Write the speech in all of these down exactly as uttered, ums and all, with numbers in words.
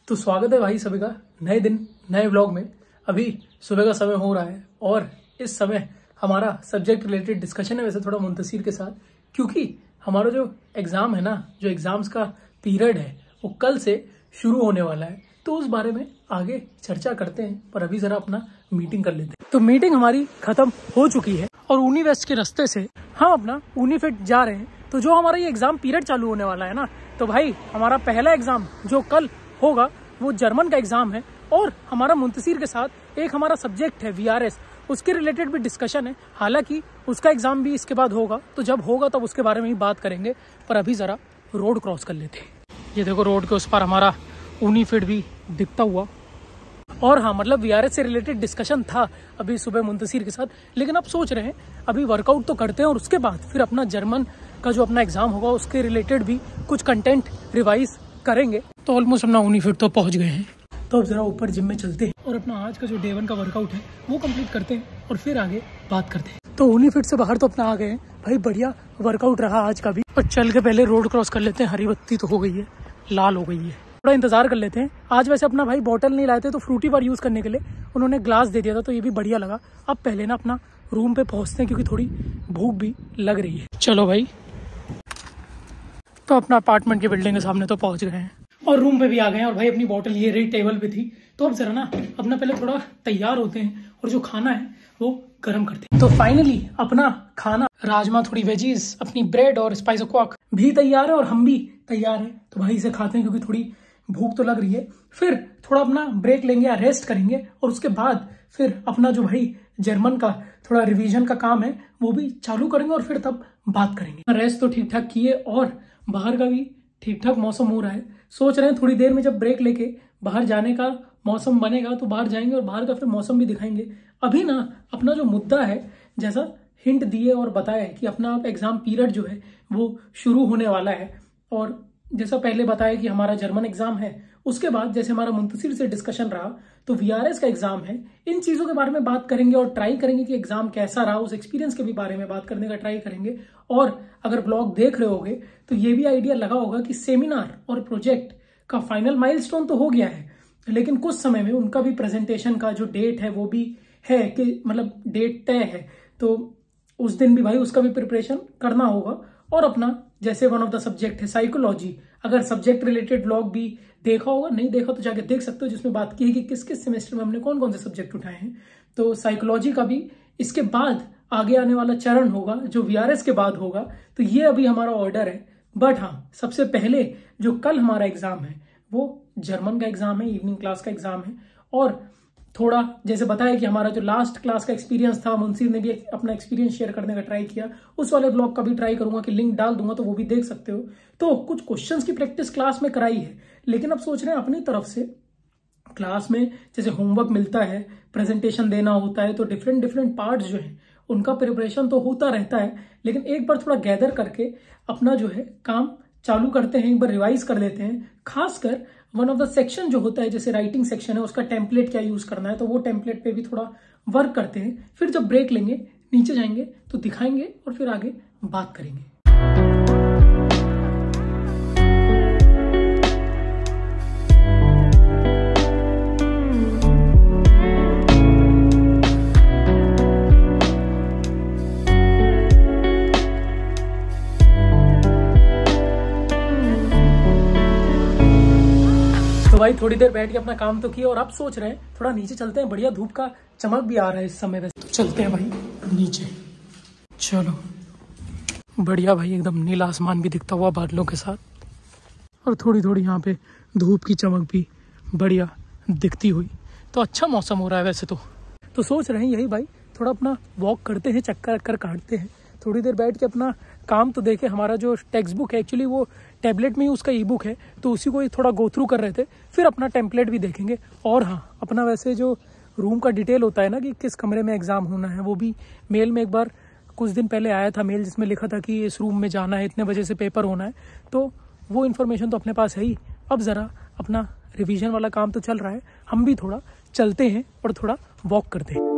तो स्वागत है भाई सभी का नए दिन नए व्लॉग में। अभी सुबह का समय हो रहा है और इस समय हमारा सब्जेक्ट रिलेटेड डिस्कशन है, वैसे थोड़ा मुंतसिर के साथ, क्योंकि हमारा जो एग्ज़ाम है ना, जो एग्ज़ाम्स का पीरियड है वो कल से शुरू होने वाला है। तो उस बारे में आगे चर्चा करते हैं, पर अभी ज़रा अपना मीटिंग कर लेते हैं। तो मीटिंग हमारी ख़त्म हो चुकी है और ऊनी वेस्ट के रास्ते से हम अपना ऊनी फिट जा रहे हैं। तो जो हमारा ये एग्ज़ाम पीरियड चालू होने वाला है ना, तो भाई हमारा पहला एग्ज़ाम जो कल होगा वो जर्मन का एग्ज़ाम है और हमारा मुंतसिर के साथ एक हमारा सब्जेक्ट है वी आर एस, उसके रिलेटेड भी डिस्कशन है। हालांकि उसका एग्ज़ाम भी इसके बाद होगा, तो जब होगा तब उसके बारे में ही बात करेंगे। पर अभी ज़रा रोड क्रॉस कर लेते हैं। ये देखो रोड के उस पर हमारा ऊनी फिट भी दिखता हुआ। और हाँ, मतलब वी आर एस से रिलेटेड डिस्कशन था अभी सुबह मुंतसिर के साथ, लेकिन अब सोच रहे हैं अभी वर्कआउट तो करते हैं और उसके बाद फिर अपना जर्मन का जो अपना एग्ज़ाम होगा उसके रिलेटेड भी कुछ कंटेंट रिवाइज करेंगे। तो ऑलमोस्ट अपना ऊनी फिट तो पहुंच गए हैं। तो अब जरा ऊपर जिम में चलते हैं और अपना आज का जो डे वन का वर्कआउट है वो कंप्लीट करते हैं और फिर आगे बात करते हैं। तो ऊनी फिट से बाहर तो अपना आ गए हैं भाई, बढ़िया वर्कआउट रहा आज का भी। और चल के पहले रोड क्रॉस कर लेते हैं। हरी बत्ती तो हो गई है, लाल हो गई है, थोड़ा इंतजार कर लेते हैं। आज वैसे अपना भाई बॉटल नहीं लाए थे तो फ्रूटी बार यूज़ करने के लिए उन्होंने ग्लास दे दिया था, तो ये भी बढ़िया लगा। अब पहले ना अपना रूम पे पहुँचते हैं क्योंकि थोड़ी भूख भी लग रही है। चलो भाई, तो अपना अपार्टमेंट की बिल्डिंग के सामने तो पहुँच गए हैं और रूम पे भी आ गए हैं। और भाई अपनी बोतल ये रही टेबल पे थी। तो अब जरा ना अपना पहले थोड़ा तैयार होते हैं और जो खाना है वो गर्म करते हैं। तो फाइनली अपना खाना, राजमा, थोड़ी वेजीज, अपनी ब्रेड और स्पाइस क्वाक भी तैयार है और हम भी तैयार हैं। तो भाई इसे खाते हैं क्योंकि थोड़ी भूख तो लग रही है। फिर थोड़ा अपना ब्रेक लेंगे या रेस्ट करेंगे और उसके बाद फिर अपना जो भाई जर्मन का थोड़ा रिवीजन का काम है वो भी चालू करेंगे और फिर तब बात करेंगे। रेस्ट तो ठीक ठाक किए और बाहर का भी ठीक ठाक मौसम हो रहा है। सोच रहे हैं थोड़ी देर में जब ब्रेक लेके बाहर जाने का मौसम बनेगा तो बाहर जाएंगे और बाहर का फिर मौसम भी दिखाएंगे। अभी ना अपना जो मुद्दा है, जैसा हिंट दिए और बताया कि अपना एग्जाम पीरियड जो है वो शुरू होने वाला है, और जैसा पहले बताया कि हमारा जर्मन एग्जाम है, उसके बाद जैसे हमारा मुंतसिर से डिस्कशन रहा तो वी आर एस का एग्जाम है। इन चीजों के बारे में बात करेंगे और ट्राई करेंगे कि एग्जाम कैसा रहा, उस एक्सपीरियंस के भी बारे में बात करने का ट्राई करेंगे। और अगर ब्लॉग देख रहे होगे तो ये भी आइडिया लगा होगा कि सेमिनार और प्रोजेक्ट का फाइनल माइलस्टोन तो हो गया है, लेकिन कुछ समय में उनका भी प्रेजेंटेशन का जो डेट है वो भी है कि मतलब डेट तय है, तो उस दिन भी भाई उसका भी प्रिपरेशन करना होगा। और अपना जैसे वन ऑफ द सब्जेक्ट है साइकोलॉजी, अगर सब्जेक्ट रिलेटेड ब्लॉग भी देखा होगा, नहीं देखा तो जाके देख सकते हो, जिसमें बात की है कि किस किस सेमेस्टर में हमने कौन कौन से सब्जेक्ट उठाए हैं। तो साइकोलॉजी का भी इसके बाद आगे आने वाला चरण होगा जो वी आर एस के बाद होगा। तो ये अभी हमारा ऑर्डर है। बट हाँ, सबसे पहले जो कल हमारा एग्जाम है वो जर्मन का एग्जाम है, इवनिंग क्लास का एग्जाम है। और थोड़ा जैसे बताया कि हमारा जो लास्ट क्लास का एक्सपीरियंस था, मुंसिर ने भी अपना एक्सपीरियंस शेयर करने का ट्राई किया, उस वाले ब्लॉग का भी ट्राई करूंगा कि लिंक डाल दूंगा तो वो भी देख सकते हो। तो कुछ क्वेश्चंस की प्रैक्टिस क्लास में कराई है, लेकिन अब सोच रहे हैं अपनी तरफ से क्लास में जैसे होमवर्क मिलता है, प्रेजेंटेशन देना होता है, तो डिफरेंट डिफरेंट पार्ट्स जो है उनका प्रिपरेशन तो होता रहता है, लेकिन एक बार थोड़ा गैदर करके अपना जो है काम चालू करते हैं, एक बार रिवाइज कर लेते हैं। खासकर वन ऑफ द सेक्शन जो होता है, जैसे राइटिंग सेक्शन है, उसका टेम्पलेट क्या यूज करना है, तो वो टेम्पलेट पे भी थोड़ा वर्क करते हैं। फिर जब ब्रेक लेंगे, नीचे जाएंगे तो दिखाएंगे और फिर आगे बात करेंगे। तो भाई थोड़ी देर बैठ के अपना काम तो किया और अब सोच रहे हैं थोड़ा नीचे चलते हैं। बढ़िया धूप का चमक भी आ रहा है इस समय वैसे, तो चलते हैं भाई नीचे। चलो बढ़िया भाई, एकदम नीला आसमान भी दिखता हुआ बादलों के साथ और थोड़ी थोड़ी यहाँ पे धूप की चमक भी बढ़िया दिखती हुई। तो अच्छा मौसम हो रहा है वैसे तो। तो सोच रहे हैं यही भाई, थोड़ा अपना वॉक करते हैं, चक्कर वक्कर काटते हैं, थोड़ी देर बैठ के अपना काम तो देखे। हमारा जो टेक्स्ट बुक है, एक्चुअली वो टैबलेट में ही उसका ई बुक है, तो उसी को ही थोड़ा गो थ्रू कर रहे थे। फिर अपना टेम्पलेट भी देखेंगे। और हाँ, अपना वैसे जो रूम का डिटेल होता है ना कि किस कमरे में एग्जाम होना है, वो भी मेल में एक बार कुछ दिन पहले आया था मेल, जिसमें लिखा था कि इस रूम में जाना है, इतने बजे से पेपर होना है। तो वो इन्फॉर्मेशन तो अपने पास है ही। अब ज़रा अपना रिवीजन वाला काम तो चल रहा है, हम भी थोड़ा चलते हैं और थोड़ा वॉक करते हैं।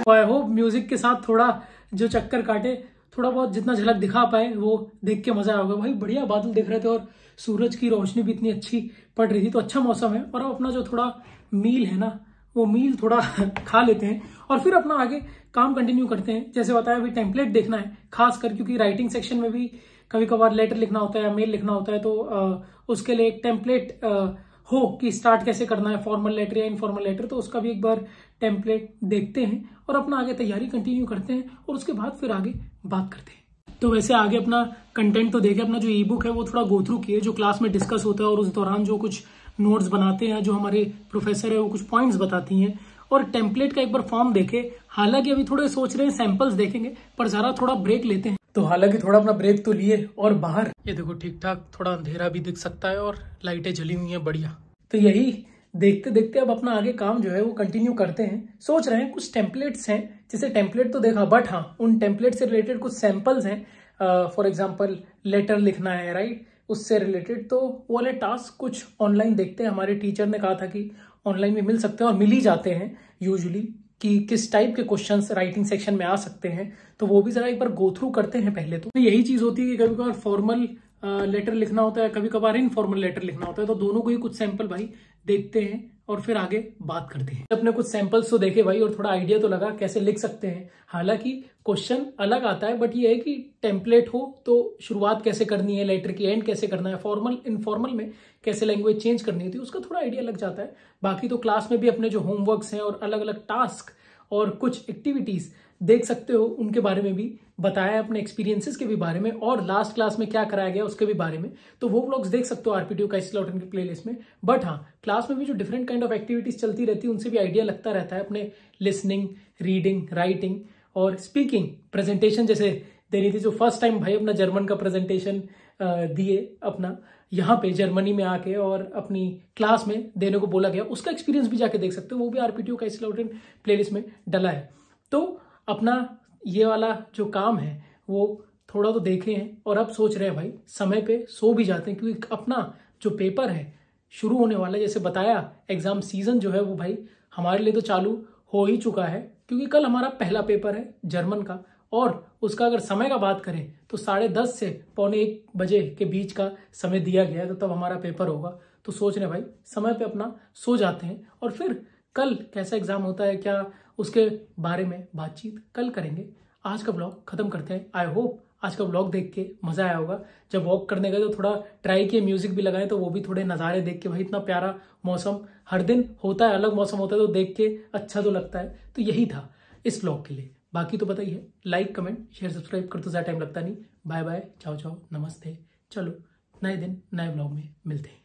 आई होप म्यूजिक के साथ थोड़ा जो चक्कर काटे, थोड़ा बहुत जितना झलक दिखा पाए वो देख के मजा आएगा। भाई बढ़िया बादल दिख रहे थे और सूरज की रोशनी भी इतनी अच्छी पड़ रही थी, तो अच्छा मौसम है। और अब अपना जो थोड़ा मील है ना, वो मील थोड़ा खा लेते हैं और फिर अपना आगे काम कंटिन्यू करते हैं। जैसे बताया अभी टेम्पलेट देखना है खास कर, क्योंकि राइटिंग सेक्शन में भी कभी कभार लेटर लिखना होता है, मेल लिखना होता है, तो आ, उसके लिए एक टेम्पलेट हो कि स्टार्ट कैसे करना है, फॉर्मल लेटर या इनफॉर्मल लेटर, तो उसका भी एक बार टेम्पलेट देखते हैं और अपना आगे तैयारी कंटिन्यू करते हैं और उसके बाद फिर आगे बात करते हैं। तो वैसे आगे अपना कंटेंट तो देखे, अपना जो ई बुक है वो थोड़ा गो थ्रू किए, जो क्लास में डिस्कस होता है और उस दौरान जो कुछ नोट्स बनाते हैं, जो हमारे प्रोफेसर है वो कुछ पॉइंट्स बताती हैं, और टेम्पलेट का एक बार फॉर्म देखे। हालांकि अभी थोड़े सोच रहे हैं सैंपल्स देखेंगे, पर जरा थोड़ा ब्रेक लेते हैं। तो हालांकि थोड़ा अपना ब्रेक तो लिए और बाहर ये देखो ठीक ठाक थोड़ा अंधेरा भी दिख सकता है और लाइटें जली हुई हैं बढ़िया। तो यही देखते देखते अब अपना आगे काम जो है वो कंटिन्यू करते हैं। सोच रहे हैं कुछ टेम्पलेट्स हैं, जैसे टेम्पलेट तो देखा, बट हाँ उन टेम्पलेट से रिलेटेड कुछ सैंपल्स हैं। फॉर एग्जाम्पल लेटर लिखना है, राइट, उससे रिलेटेड, तो वो वाले टास्क कुछ ऑनलाइन देखते हैं। हमारे टीचर ने कहा था कि ऑनलाइन में मिल सकते हैं और मिल ही जाते हैं यूजुअली, कि किस टाइप के क्वेश्चंस राइटिंग सेक्शन में आ सकते हैं, तो वो भी जरा एक बार गो थ्रू करते हैं पहले। तो यही चीज होती है कि कभी कभार फॉर्मल लेटर लिखना होता है, कभी कभार इनफॉर्मल लेटर लिखना होता है, तो दोनों को ही कुछ सैंपल भाई देखते हैं और फिर आगे बात करते हैं। अपने कुछ सैंपल्स तो देखे भाई और थोड़ा आइडिया तो लगा कैसे लिख सकते हैं। हालांकि क्वेश्चन अलग आता है, बट ये है कि टेम्पलेट हो तो शुरुआत कैसे करनी है, लेटर की एंड कैसे करना है, फॉर्मल इनफॉर्मल में कैसे लैंग्वेज चेंज करनी होती है, उसका थोड़ा आइडिया लग जाता है। बाकी तो क्लास में भी अपने जो होमवर्क्स हैं और अलग अलग टास्क और कुछ एक्टिविटीज देख सकते हो, उनके बारे में भी बताया, अपने एक्सपीरियंसेस के भी बारे में, और लास्ट क्लास में क्या कराया गया उसके भी बारे में, तो वो व्लॉग्स देख सकते हो आरपीटीयू का स्लॉटन की प्लेलिस्ट में। बट हाँ, क्लास में भी जो डिफरेंट काइंड ऑफ एक्टिविटीज चलती रहती है उनसे भी आइडिया लगता रहता है। अपने लिसनिंग, रीडिंग, राइटिंग और स्पीकिंग, प्रेजेंटेशन जैसे देनी थी, जो फर्स्ट टाइम भाई अपना जर्मन का प्रेजेंटेशन दिए अपना यहाँ पे जर्मनी में आके और अपनी क्लास में देने को बोला गया, उसका एक्सपीरियंस भी जाके देख सकते हो, वो भी आरपीटीयू का स्लॉटन प्लेलिस्ट में डला है। तो अपना ये वाला जो काम है वो थोड़ा तो देखे हैं और अब सोच रहे हैं भाई समय पे सो भी जाते हैं, क्योंकि अपना जो पेपर है शुरू होने वाला है। जैसे बताया एग्जाम सीजन जो है वो भाई हमारे लिए तो चालू हो ही चुका है, क्योंकि कल हमारा पहला पेपर है जर्मन का, और उसका अगर समय का बात करें तो साढ़े दस से पौने एक बजे के बीच का समय दिया गया है, तो तब हमारा पेपर होगा। तो सोच रहे भाई समय पे अपना सो जाते हैं और फिर कल कैसा एग्जाम होता है, क्या उसके बारे में बातचीत कल करेंगे। आज का ब्लॉग खत्म करते हैं। आई होप आज का ब्लॉग देख के मजा आया होगा। जब वॉक करने गए तो थोड़ा ट्राई किए, म्यूजिक भी लगाए, तो वो भी थोड़े नज़ारे देख के भाई इतना प्यारा मौसम हर दिन होता है, अलग मौसम होता है, तो देख के अच्छा तो लगता है। तो यही था इस ब्लॉग के लिए। बाकी तो पता ही है, लाइक कमेंट शेयर सब्सक्राइब कर तो ज़्यादा टाइम लगता नहीं। बाय बाय, चाओ चाओ, नमस्ते। चलो नए दिन नए ब्लॉग में मिलते हैं।